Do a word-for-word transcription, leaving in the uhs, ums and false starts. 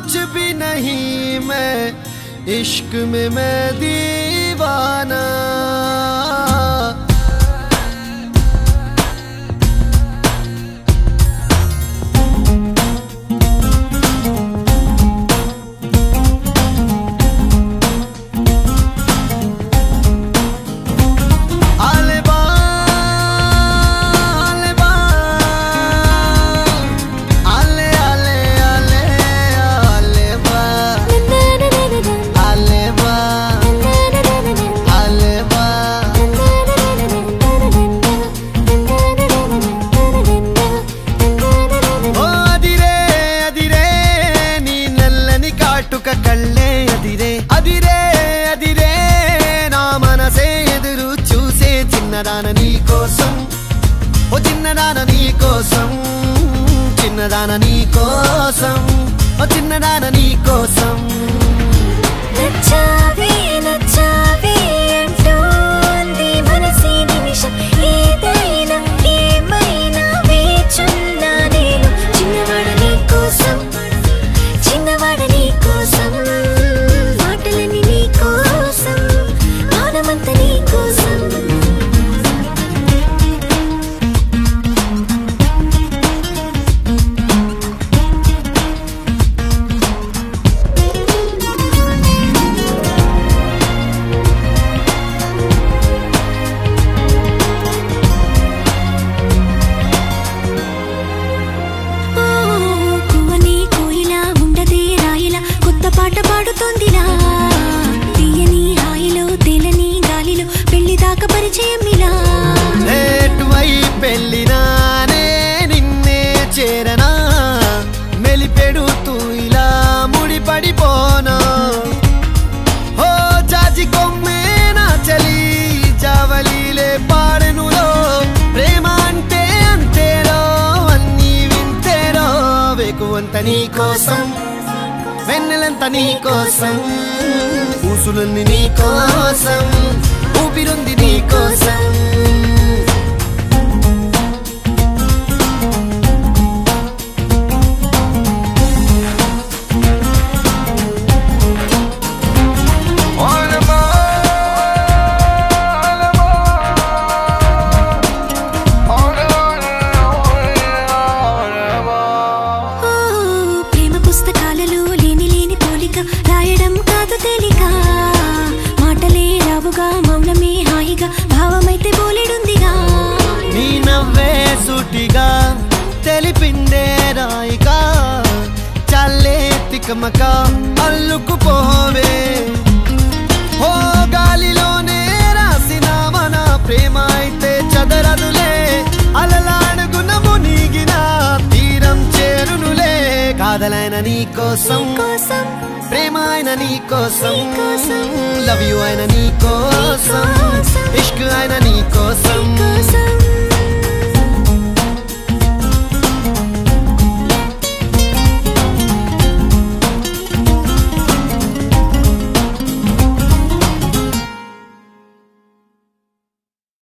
कुछ भी नहीं, मैं इश्क में मैं दीवाना। కళ్ళే అదిరే అదిరే అదిరే నా మనసే ఎదురు చూసే చిన్నదాన నీ కోసం, ఓ చిన్నదాన నీ కోసం, చిన్నదాన నీ కోసం, ఓ చిన్నదాన నీ కోసం। నచ్చావే నచ్చావే అంటోంది మనసే నిమిషం, ఏదైనా ఏమైనా వేచున్నా నేను చిన్నవాడ నీ కోసం, చిన్నవాడ నీ కోసం, మాటలని నీ కోసం, మానమంత నీ కోసం। పాట పాడుతోందిలా తీయని హాయిలో తేలని గాలిలో పెళ్లి దాకా పరిచయం ఇలా నేటువై పెళ్ళినానే నిన్నే చేరనా మెలిపెడుతూ ఇలా ముడిపడిపోనా ఓ జాజి కొమ్మే నా చలి జావలీలే పాడెనులో ప్రేమ అంటే అంతేరో అన్నీ వింతేరో వేకువంత నీ కోసం వెన్నెలంత నీ కోసం ఊసులన్నీ నీ కోసం ఊపిరుంది నీ కోసం రాయడం కాదు తేలిక మాటలే రావుగా మౌనమే హాయిగా భావమైతే బోలెడుందిగా నీ నవ్వే సూటిగా తెలిపిందే రాయిగా చల్లే తికమక అల్లుకుపోవే ఓ గాలిలోనే రాసిన మన ప్రేమ అయితే చదరదులే అలలాడుగున మునిగిన తీరం చేరునులే కాదలైన నీ కోసం ప్రేమ అయిన నీ కోసం లవ్ యూ అయిన నీ కోసం ఇష్క్ అయిన నీ కోసం